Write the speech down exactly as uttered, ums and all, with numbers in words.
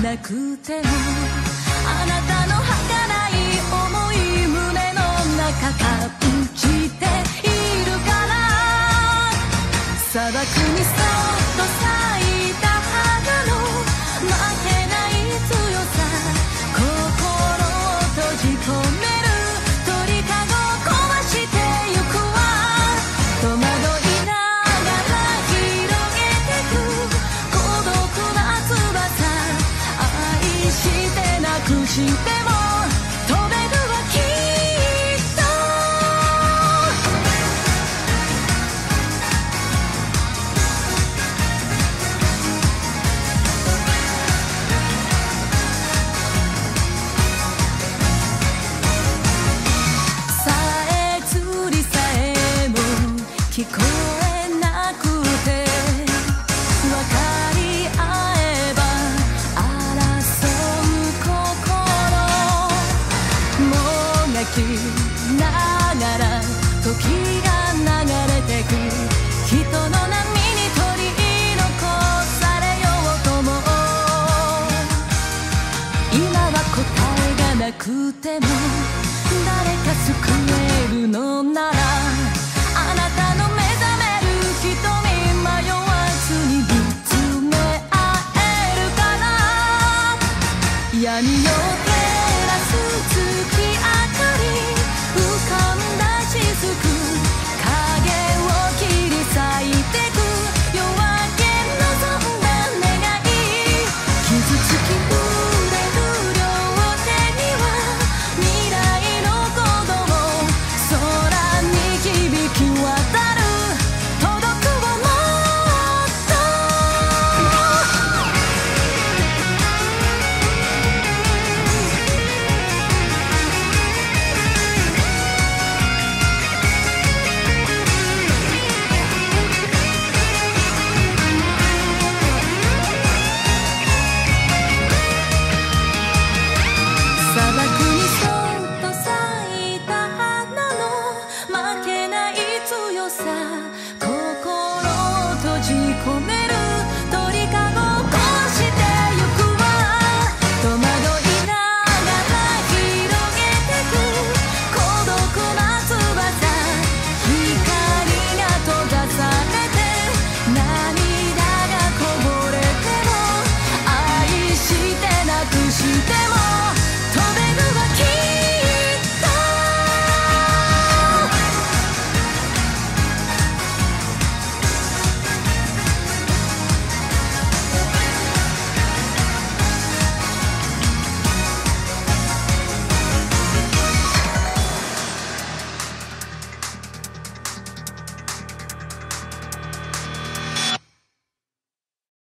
なくてもあなたの儚い想い胸の中感じているから砂漠にそっと咲いた花の負けない強さ心を閉じ込める鳥かご壊してゆくわ戸惑いながら広げてく孤独な翼愛してなくしても飛べるわきっとさえずりさえも聞こえなくて分かり合えば争う心もがきながら時が流れてく人の波に取り残されようとも今は答えがなくても誰か救えるのならあなたの目覚める瞳迷わずに見つめ合えるから闇を照らす月明かり浮かんだ雫影を切り裂いてく夜明け望んだ願い傷つき触れる両手には未来の鼓動空に響き渡る届くをもっと砂漠にそっと咲いた花の負けない強さ心を閉じ込め